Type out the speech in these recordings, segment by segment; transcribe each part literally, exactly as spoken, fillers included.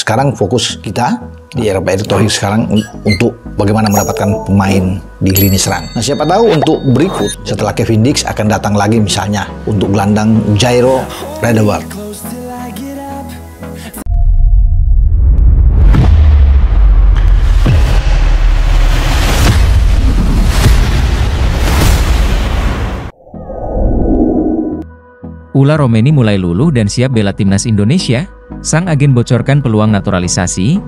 sekarang fokus kita di era Pak Erick Thohir sekarang untuk bagaimana mendapatkan pemain di lini serang. Nah, siapa tahu untuk berikut setelah Kevin Dix akan datang lagi misalnya untuk gelandang Jairo Riedewald. Ula Romeni mulai luluh dan siap bela timnas Indonesia. Sang agen bocorkan peluang naturalisasi.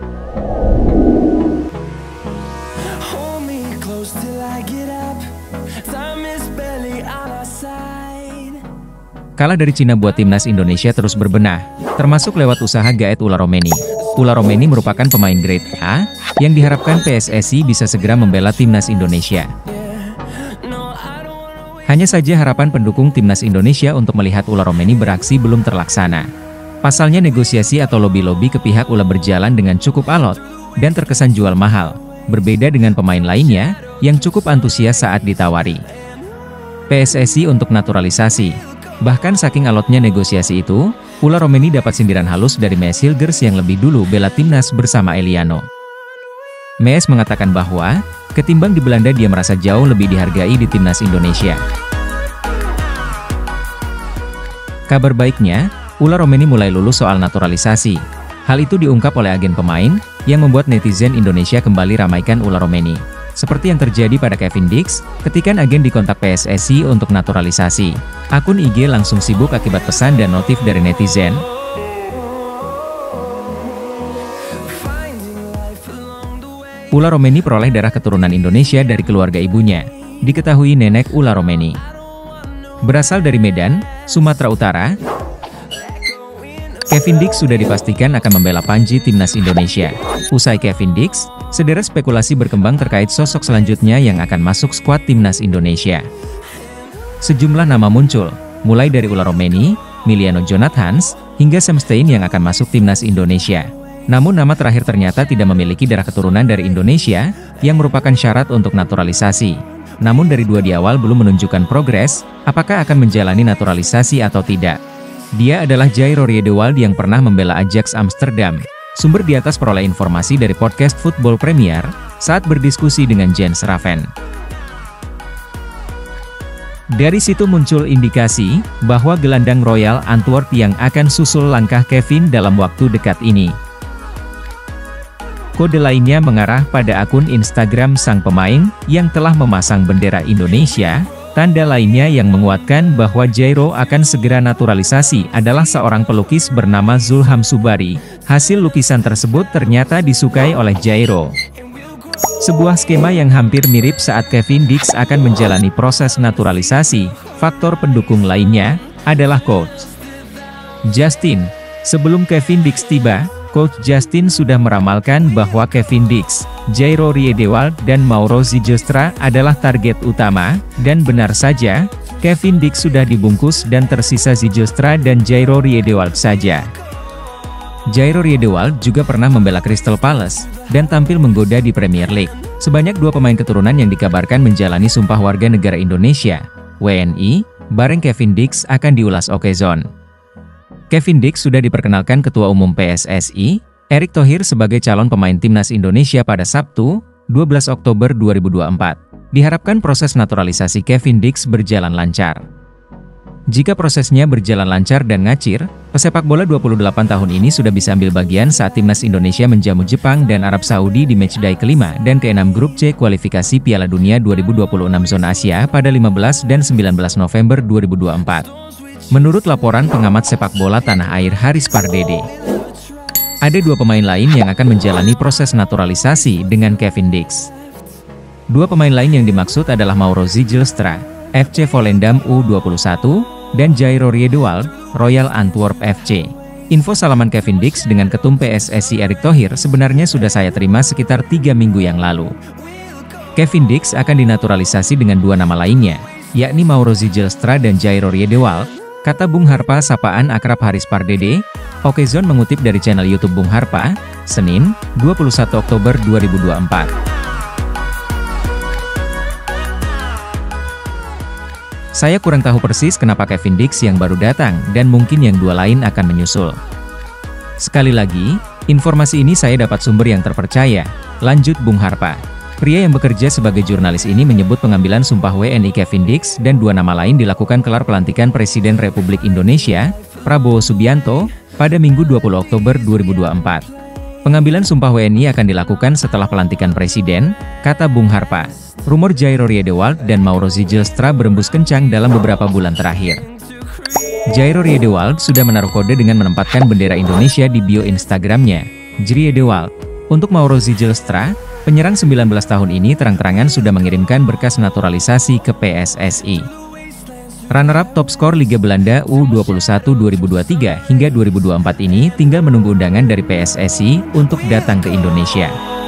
Kalah dari Cina buat timnas Indonesia terus berbenah, termasuk lewat usaha gaet Ula Romeni. Ula Romeni merupakan pemain grade A, yang diharapkan P S S I bisa segera membela timnas Indonesia. Hanya saja harapan pendukung timnas Indonesia untuk melihat Ula Romeni beraksi belum terlaksana. Pasalnya negosiasi atau lobi-lobi ke pihak Ula berjalan dengan cukup alot, dan terkesan jual mahal, berbeda dengan pemain lainnya, yang cukup antusias saat ditawari P S S I untuk naturalisasi. Bahkan saking alotnya negosiasi itu, Ula Romeni dapat sindiran halus dari Mees Hilgers yang lebih dulu bela timnas bersama Eliano. Mees mengatakan bahwa, ketimbang di Belanda dia merasa jauh lebih dihargai di timnas Indonesia. Kabar baiknya, Ula Romeni mulai lulus soal naturalisasi. Hal itu diungkap oleh agen pemain, yang membuat netizen Indonesia kembali ramaikan Ula Romeni. Seperti yang terjadi pada Kevin Dix, ketika agen dikontak P S S I untuk naturalisasi. Akun I G langsung sibuk akibat pesan dan notif dari netizen. Ula Romeni peroleh darah keturunan Indonesia dari keluarga ibunya. Diketahui nenek Ula Romeni berasal dari Medan, Sumatera Utara. Kevin Dix sudah dipastikan akan membela Panji timnas Indonesia. Usai Kevin Dix, sederet spekulasi berkembang terkait sosok selanjutnya yang akan masuk skuad timnas Indonesia. Sejumlah nama muncul, mulai dari Ula Romeni, Miliano Jonathans, hingga Sam Stein yang akan masuk timnas Indonesia. Namun nama terakhir ternyata tidak memiliki darah keturunan dari Indonesia, yang merupakan syarat untuk naturalisasi. Namun dari dua di awal belum menunjukkan progres, apakah akan menjalani naturalisasi atau tidak. Dia adalah Jairo Riedewald yang pernah membela Ajax Amsterdam. Sumber di atas peroleh informasi dari podcast Football Premier, saat berdiskusi dengan Jens Raven. Dari situ muncul indikasi, bahwa gelandang Royal Antwerp yang akan susul langkah Kevin dalam waktu dekat ini. Kode lainnya mengarah pada akun Instagram sang pemain, yang telah memasang bendera Indonesia. Tanda lainnya yang menguatkan bahwa Jairo akan segera naturalisasi adalah seorang pelukis bernama Zulham Subari. Hasil lukisan tersebut ternyata disukai oleh Jairo. Sebuah skema yang hampir mirip saat Kevin Dix akan menjalani proses naturalisasi. Faktor pendukung lainnya adalah Coach Justin. Sebelum Kevin Dix tiba, Coach Justin sudah meramalkan bahwa Kevin Dix, Jairo Riedewald dan Mauro Zijlstra adalah target utama, dan benar saja, Kevin Dix sudah dibungkus dan tersisa Zijlstra dan Jairo Riedewald saja. Jairo Riedewald juga pernah membela Crystal Palace, dan tampil menggoda di Premier League. Sebanyak dua pemain keturunan yang dikabarkan menjalani sumpah warga negara Indonesia, W N I, bareng Kevin Dix akan diulas Okezone. Kevin Dix sudah diperkenalkan Ketua Umum P S S I, Erick Thohir sebagai calon pemain timnas Indonesia pada Sabtu, dua belas Oktober dua ribu dua puluh empat. Diharapkan proses naturalisasi Kevin Dix berjalan lancar. Jika prosesnya berjalan lancar dan ngacir, pesepak bola dua puluh delapan tahun ini sudah bisa ambil bagian saat timnas Indonesia menjamu Jepang dan Arab Saudi di matchday kelima dan keenam grup C kualifikasi Piala Dunia dua ribu dua puluh enam zona Asia pada lima belas dan sembilan belas November dua ribu dua puluh empat. Menurut laporan pengamat sepak bola tanah air Haris Pardede, ada dua pemain lain yang akan menjalani proses naturalisasi dengan Kevin Dix. Dua pemain lain yang dimaksud adalah Mauro Zijlstra, F C Volendam U dua puluh satu, dan Jairo Riedewald, Royal Antwerp F C. Info salaman Kevin Dix dengan Ketum P S S I Erick Thohir sebenarnya sudah saya terima sekitar tiga minggu yang lalu. Kevin Dix akan dinaturalisasi dengan dua nama lainnya, yakni Mauro Zijlstra dan Jairo Riedewald, kata Bung Harpa sapaan akrab Haris Pardede. Okezone mengutip dari channel YouTube Bung Harpa, Senin, dua puluh satu Oktober dua ribu dua puluh empat. Saya kurang tahu persis kenapa Kevin Dix yang baru datang dan mungkin yang dua lain akan menyusul. Sekali lagi, Informasi ini saya dapat sumber yang terpercaya, lanjut Bung Harpa. Pria yang bekerja sebagai jurnalis ini menyebut pengambilan sumpah W N I Kevin Dix dan dua nama lain dilakukan kelar pelantikan Presiden Republik Indonesia, Prabowo Subianto, pada Minggu dua puluh Oktober dua ribu dua puluh empat. Pengambilan sumpah W N I akan dilakukan setelah pelantikan Presiden, kata Bung Harpa. Rumor Jairo Riedewald dan Mauro Zijlstra berembus kencang dalam beberapa bulan terakhir. Jairo Riedewald sudah menaruh kode dengan menempatkan bendera Indonesia di bio Instagramnya, Jriedewald. Untuk Mauro Zijlstra, penyerang sembilan belas tahun ini terang-terangan sudah mengirimkan berkas naturalisasi ke P S S I. Runner-up top skor Liga Belanda U dua puluh satu dua ribu dua puluh tiga hingga dua ribu dua puluh empat ini tinggal menunggu undangan dari P S S I untuk datang ke Indonesia.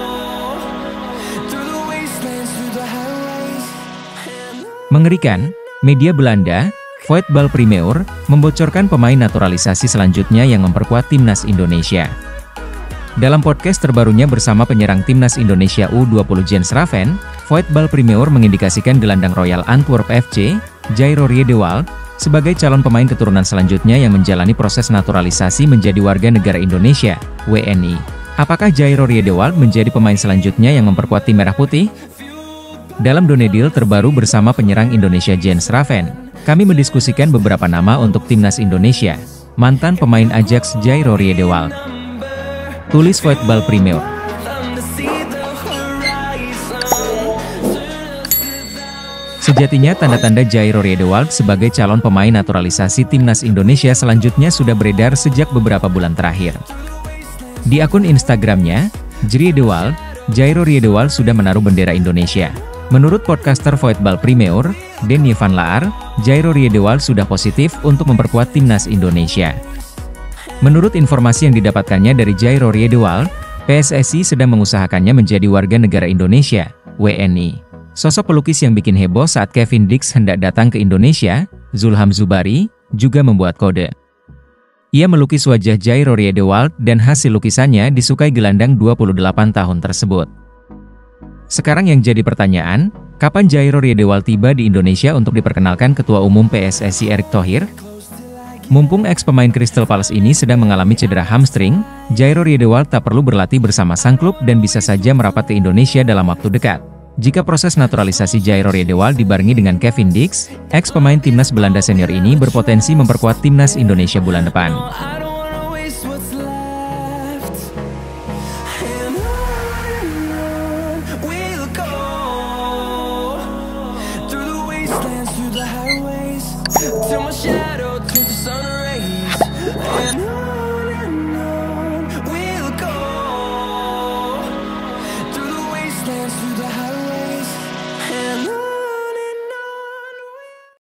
Mengerikan, media Belanda, Voetbal Primeur, membocorkan pemain naturalisasi selanjutnya yang memperkuat timnas Indonesia. Dalam podcast terbarunya bersama penyerang timnas Indonesia U dua puluh Jens Raven, Voetbal Primeur mengindikasikan gelandang Royal Antwerp F C, Jairo Riedewald, sebagai calon pemain keturunan selanjutnya yang menjalani proses naturalisasi menjadi warga negara Indonesia, W N I. Apakah Jairo Riedewald menjadi pemain selanjutnya yang memperkuat tim Merah Putih? Dalam Donedil terbaru bersama penyerang Indonesia Jens Raven, kami mendiskusikan beberapa nama untuk timnas Indonesia, mantan pemain Ajax Jairo Riedewald. Tulis Voetbal Primeur. Sejatinya tanda-tanda Jairo Riedewald sebagai calon pemain naturalisasi timnas Indonesia selanjutnya sudah beredar sejak beberapa bulan terakhir. Di akun Instagramnya, Jriedewald, Jairo Riedewald sudah menaruh bendera Indonesia. Menurut podcaster Voetbal Primeur, Denny van Laar, Jairo Riedewald sudah positif untuk memperkuat timnas Indonesia. Menurut informasi yang didapatkannya dari Jairo Riedewald, P S S I sedang mengusahakannya menjadi warga negara Indonesia, W N I. Sosok pelukis yang bikin heboh saat Kevin Dix hendak datang ke Indonesia, Zulham Zubari, juga membuat kode. Ia melukis wajah Jairo Riedewald dan hasil lukisannya disukai gelandang dua puluh delapan tahun tersebut. Sekarang yang jadi pertanyaan, kapan Jairo Riedewald tiba di Indonesia untuk diperkenalkan Ketua Umum P S S I Erick Thohir? Mumpung ex-pemain Crystal Palace ini sedang mengalami cedera hamstring, Jairo Riedewald tak perlu berlatih bersama sang klub dan bisa saja merapat ke Indonesia dalam waktu dekat. Jika proses naturalisasi Jairo Riedewald dibarengi dengan Kevin Dix, ex-pemain timnas Belanda senior ini berpotensi memperkuat timnas Indonesia bulan depan.